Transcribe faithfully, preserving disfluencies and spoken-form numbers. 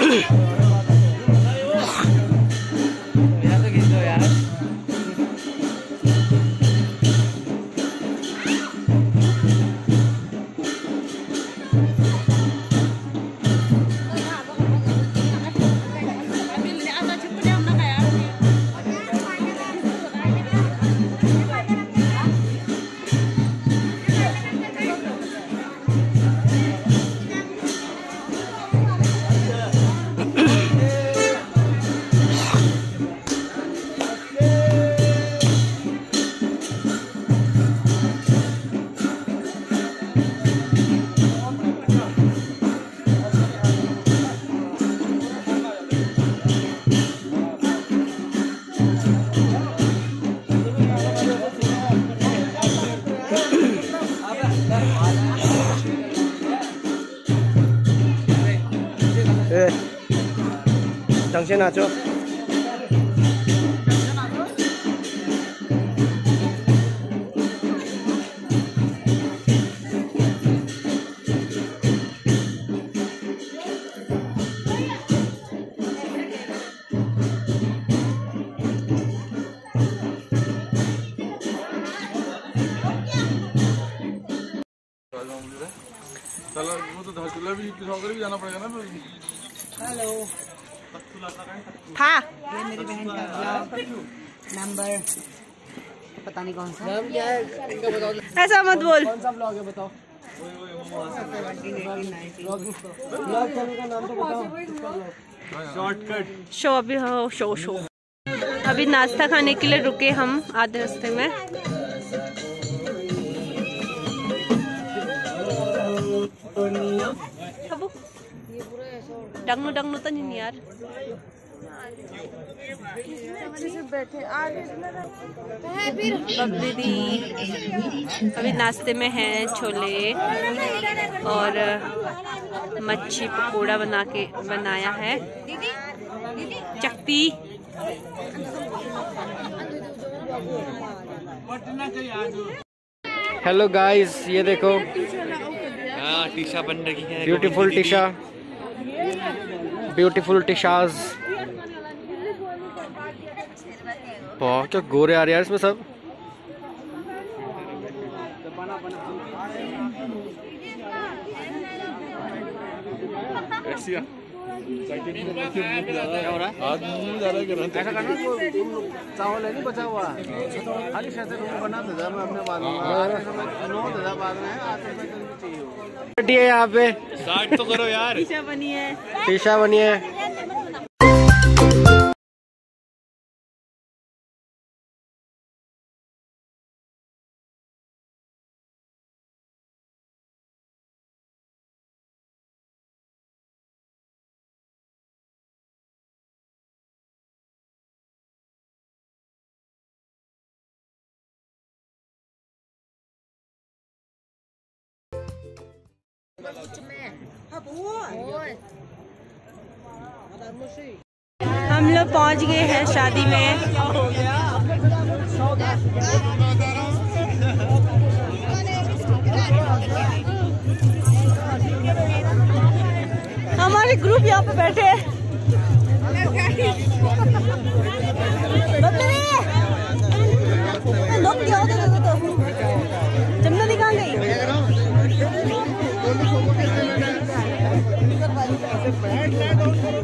ढंग से नाचो। चलो वो तो धारचूला भी भी जाना पड़ेगा ना। हेलो। हाँ, ये मेरी बहन का नंबर पता नहीं कौन सा नाम क्या है इनका बताओ। ऐसा मत बोल। कौन सा ब्लॉग है बताओ। ब्लॉग चैनल का नाम तो बताओ। शॉर्टकट शो अभी हो शो शो अभी नाश्ता खाने के लिए रुके हम आधे रास्ते में। डंगनू डंगनू तो नहीं यार। दीदी अभी नाश्ते में है छोले और मच्छी पकोड़ा बना के बनाया है चकती। हेलो गाइस, ये देखो हाँ टीशा बन रही है। ब्यूटीफुल टीशा, ब्यूटीफुल टीशाज। बहुत क्या गोरे आ रहे हैं इसमें सब। चावल है नहीं बचा हुआ, खाली शर्त बना दे मैं अपने बाद में नौ दे बाद में आठ रुपए चाहिए। यहाँ पे स्टार्ट तो करो यार। टीशा बनी है, टीशा बनी है। हम लोग पहुंच गए हैं शादी में। हमारे ग्रुप यहाँ पे बैठे हैं। जमुना दी कहाँ गई? बैठ